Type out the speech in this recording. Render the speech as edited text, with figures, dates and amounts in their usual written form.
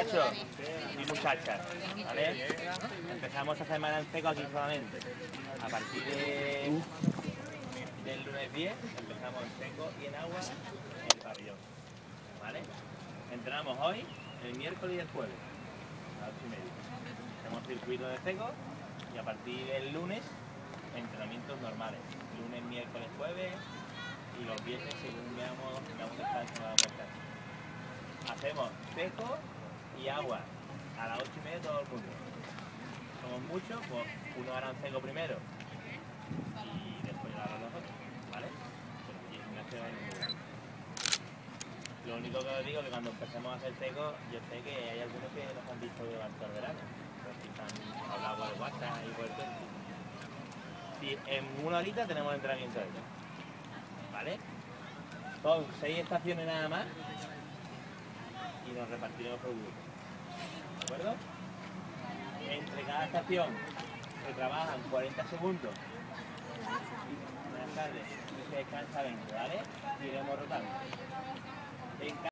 muchachos y muchachas, ¿vale? Empezamos esta semana en seco aquí solamente. A partir del lunes 10 empezamos en seco y en agua en el pabellón, ¿vale? Entrenamos hoy, el miércoles y el jueves, a las 8:30. Hacemos circuito de seco y a partir del lunes, entrenamientos normales. Lunes, miércoles, jueves y los viernes, según veamos, damos descanso, no damos descanso. Hacemos seco y agua a las 8:30 todo el mundo. Somos muchos, pues uno hará un seco primero y después lo harán los otros, ¿vale? Pero aquí el gimnasio es muy grande. Lo único que os digo es que cuando empecemos a hacer seco, yo sé que hay algunos que nos han visto durante el verano, pues que han hablado por el WhatsApp y por el Twitter. Si en una horita tenemos entrenamiento de ellos, ¿vale? Son 6 estaciones nada más y nos repartiremos por grupos, ¿de acuerdo? Entre cada estación se trabajan 40 segundos. Buenas tardes, se descansa 20, ¿vale? Y iremos rotando.